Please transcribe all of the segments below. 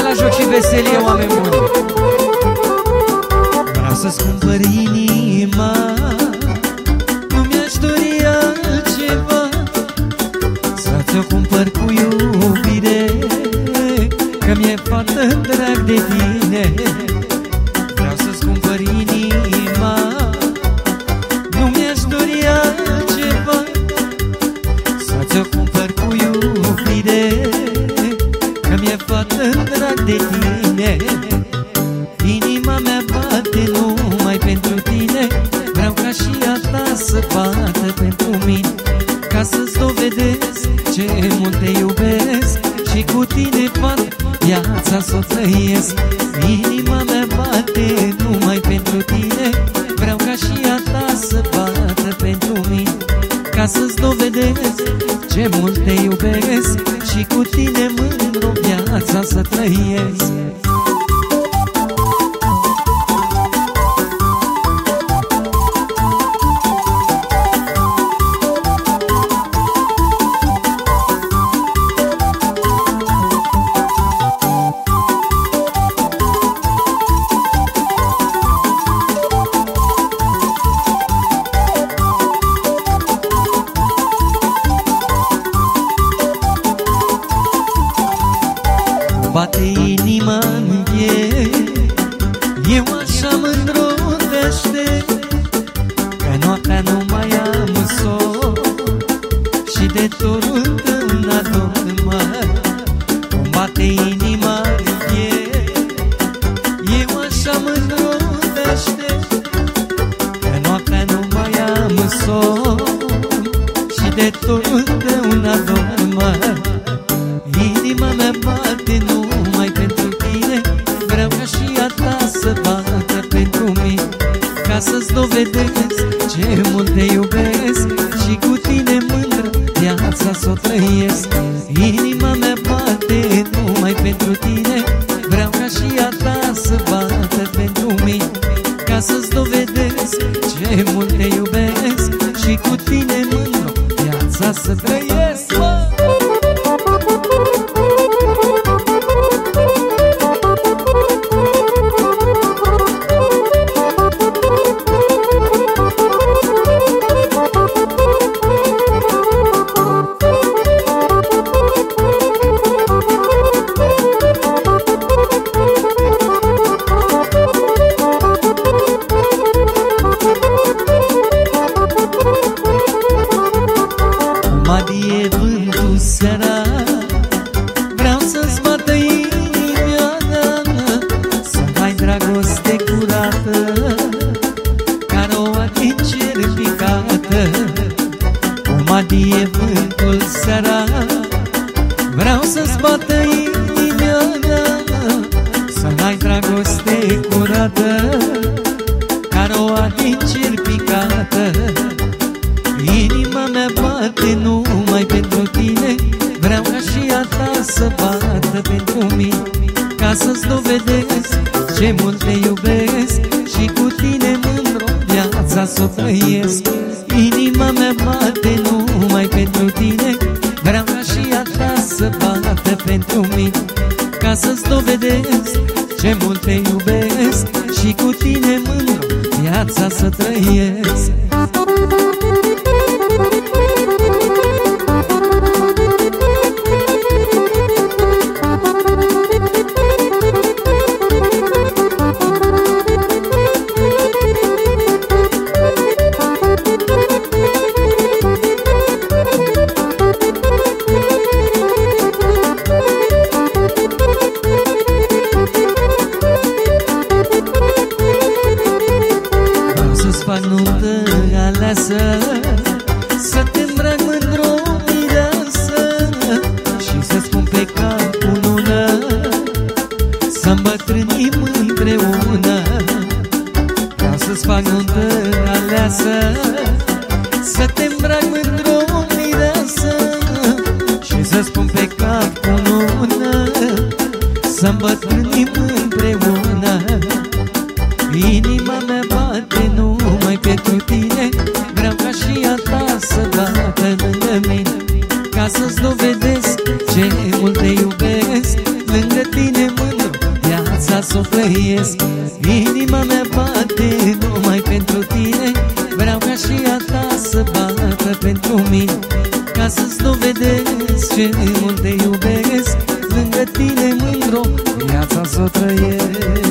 la joc și veselie, oameni buni. Vreau să-ți cumpăr inima, nu mi-aș dori altceva, să-ți o cumpăr cu iubire, că mi-e foarte drag de tine. Vreau să-ți cumpăr inima, nu mi-aș dori altceva, să-ți o cumpăr cu iubire, că mi-e foarte drag de tine. Inima mea bate numai pentru tine, vreau ca și a ta să bată pentru mine, ca să-ți dovedesc ce mult te iubesc și cu tine fac viața să o trăiesc. Inima mea bate numai pentru tine, vreau ca și a ta să bată pentru mine, ca să-ți dovedesc ce mult te iubesc și cu tine mândru viața să trăiesc. Bate inima-mi eu așa mândru te aștept, că noaptea nu mai am somn și de dorul tău n-adorm. Cum bate inima-mi eu așa mândru te aștept, că noaptea nu mai am somn și de dorul tău n-adorm. Inima mea bate numai pentru tine, vreau ca și a ta să bată pentru mine, ca să-ți dovedesc ce mult te iubesc și cu tine mândră viața să o trăiesc. Inima mea bate numai pentru tine, vreau ca și a ta să bată pentru mine, ca să-ți dovedesc ce mult te iubesc și cu tine mândră viața să trăiesc. Adie vântul seara, vreau să-ți bată inima, să-mi ai dragoste curată, ca roa din cer picată. Cum adie vântul seara, vreau să-ți bată inima, să-mi ai dragoste curată, ca roa din cer picată. Inima mea bate numai pentru tine, vreau ca și a ta să bată pentru mine, ca să-ți dovedesc ce mult te iubesc și cu tine mândru viața să o trăiesc. Inima mea bate numai pentru tine, vreau ca și a ta să bată pentru mine, ca să-ți dovedesc ce mult te iubesc și cu tine mândru viața să trăiesc. Fac nuntă aleasă, să te îmbrac mândru mireasă și să-ți pun pe cap cunună, să îmbătrânim împreună. Vreau să-ți fac nuntă aleasă, să te îmbrac mândru mireasă și să-ți pun pe cap cunună, să îmbătrânim împreună. Inima mea bate numai pentru tine, vreau ca și a ta să bată lângă mine, ca să-ți dovedesc ce mult te iubesc, lângă tine mândru să o trăiesc. Inima mea bate numai pentru tine, vreau ca și a ta să bată pentru mine, ca să-ți dovedesc ce mult te iubesc. Lângă tine mândru viața să o trăiesc.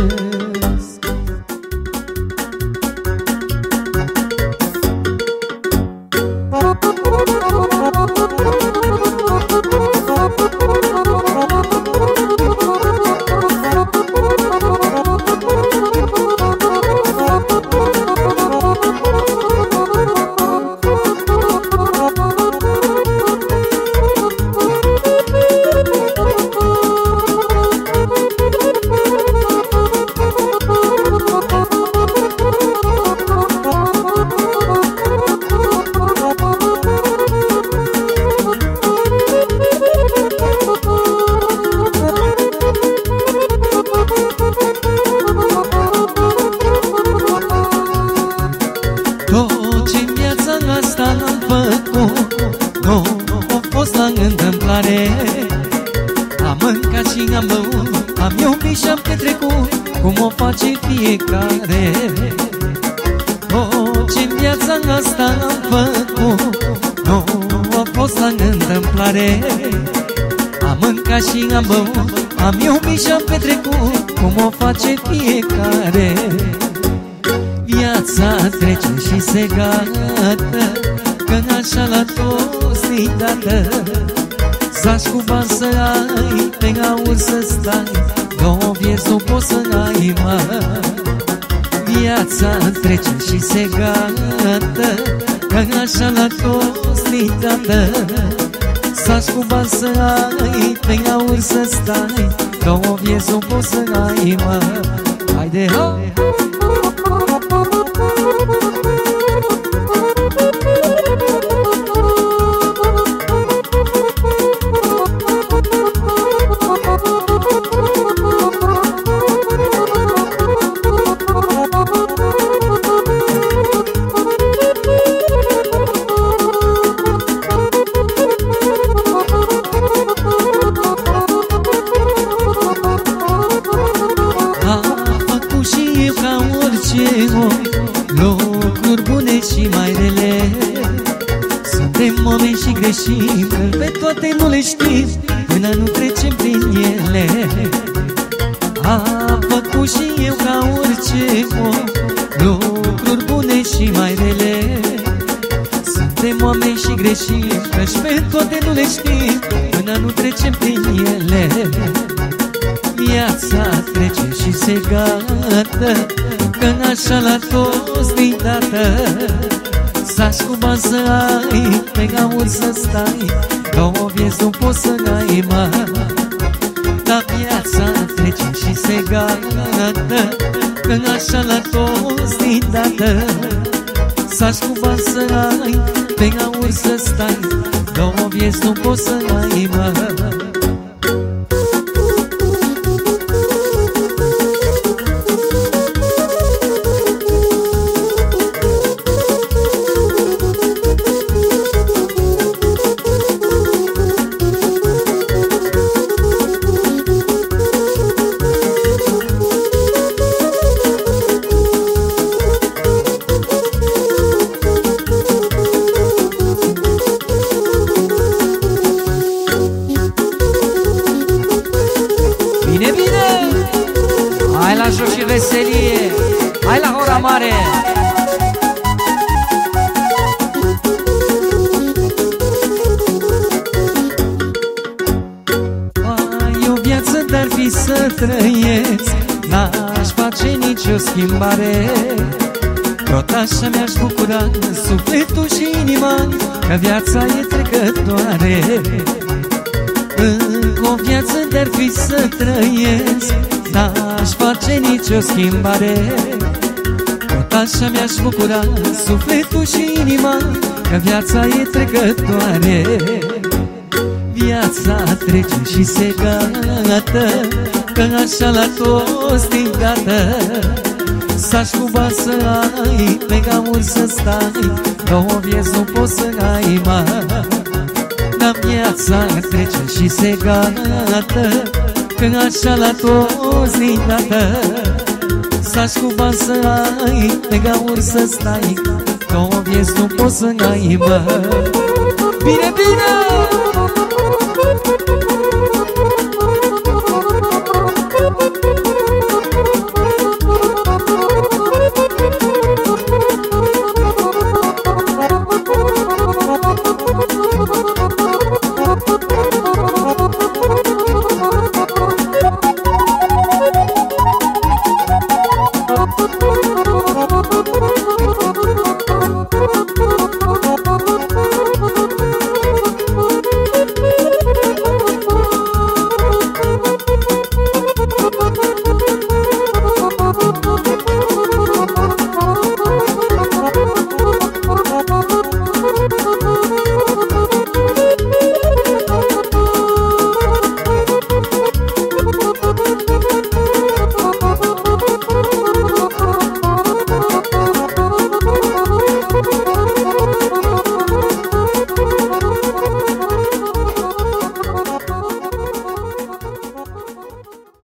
Am mâncat și am băut, am iubit și am petrecut, cum o face fiecare. Ce-n viața asta am făcut, nu a fost la întâmplare. Am mâncat și am băut, am iubit și am petrecut, cum o face fiecare. Viața trece și se gata, că așa la toți îi dată. Zaci cu bani să ai, pe gaur să stai, două vieți nu poți să ai, mă. Viața trece și se gata, că așa la toți îi dată. Zaci cu bani să ai, pe gaur să stai, două vieți nu poți să ai, mă. Haide, ho! Lucruri bune și mai rele, suntem oameni și greșim, că pe toate nu le știm până nu trecem prin ele. Am făcut și eu ca orice om lucruri bune și mai rele, suntem oameni și greșim, că pe toate nu le știm până nu trecem prin ele. Viața trece și se gata, că așa la toți din dată. Zaci cu bani să ai, pe gaur să stai, două vieți nu poți să ai, mă. Dar viața trece și se gata, că așa la toți din dată. Zaci cu bani să ai, pe gaur să stai, două vieți nu poți să ai, mă. Bine, bine! Hai la joc și veselie! Hai la ora mare! Ai o viață de-ar fi să trăiesc, n-aș face nicio schimbare. Tot așa mi-aș bucura sufletul și inima, că viața e trecătoare. O viață de-ar fi să trăiesc, n-aș face nicio schimbare. Tot așa mi-aș bucura sufletul și inima, că viața e trecătoare. Viața trece și se gata, că așa la toți din gata. Zaci cu bani să ai, pe gaur să stai, două vieți nu poți să ai, mă. Dar viața trece și se gata, că așa la toți din dată. Saci cu bani să ai, pe gauri să stai, două vieți nu poți să ai, mă. Bine, bine!